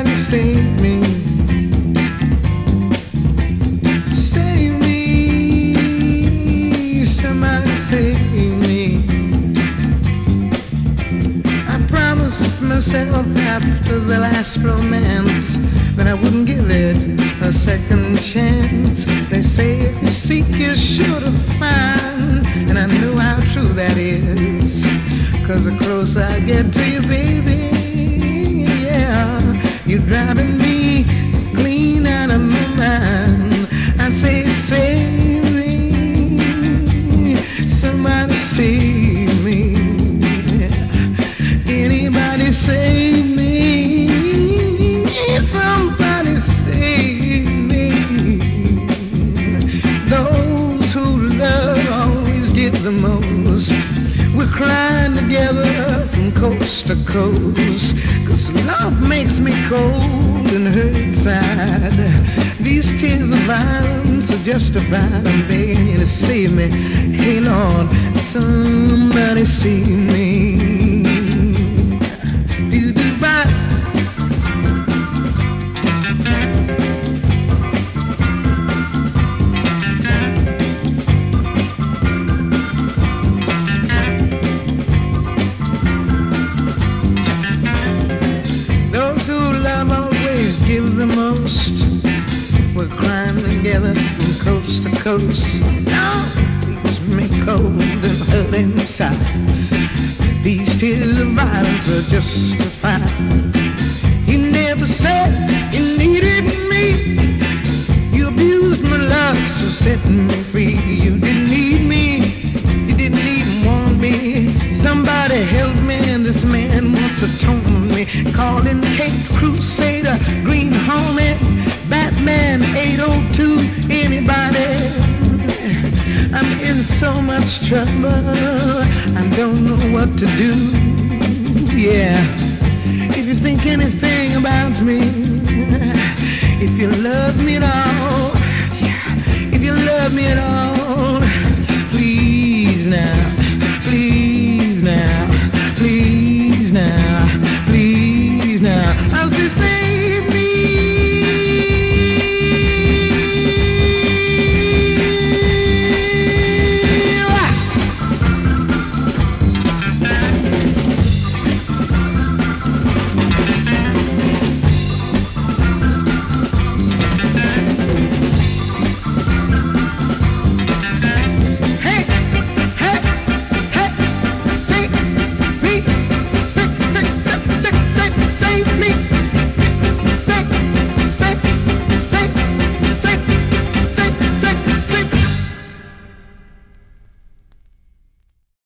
Somebody save me. Save me. Somebody save me. I promised myself after the last romance that I wouldn't give it a second chance. They say if you seek, you're sure to find, and I know how true that is, 'cause the closer I get to you, baby, yeah, you're driving me clean out of my mind. I say, save me, somebody save me, anybody save me, somebody save me. Those who love always get the most. We're crying together from coast to coast, 'cause love makes me cold and hurt inside. These tears of violence are justified. I'm begging you to save me. Hey Lord, somebody save me. Give the most. We're crying together from coast to coast. Now leaves me cold and hurt inside. These tears of violence are justified. You never said you needed me. You abused my love, so set me free. You didn't need me. You didn't even want me. Somebody help me, and this man wants to tone me. Called him Hate Crusader, Green Hornet, Batman 802, anybody. I'm in so much trouble, I don't know what to do. Yeah, if you think anything about me, if you love